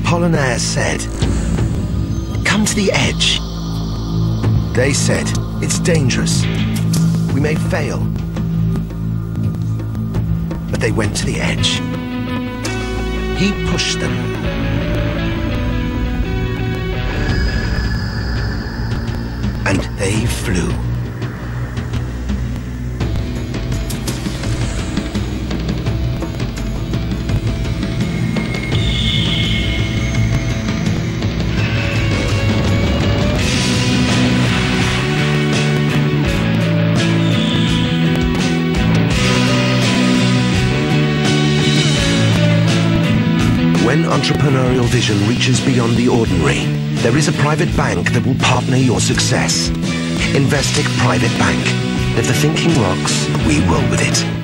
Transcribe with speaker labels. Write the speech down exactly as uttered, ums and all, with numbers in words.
Speaker 1: Apollinaire said, "Come to the edge." They said, "It's dangerous. We may fail." But they went to the edge. He pushed them. And they flew. When entrepreneurial vision reaches beyond the ordinary, there is a private bank that will partner your success. Investec Private Bank. If the thinking rocks, we roll with it.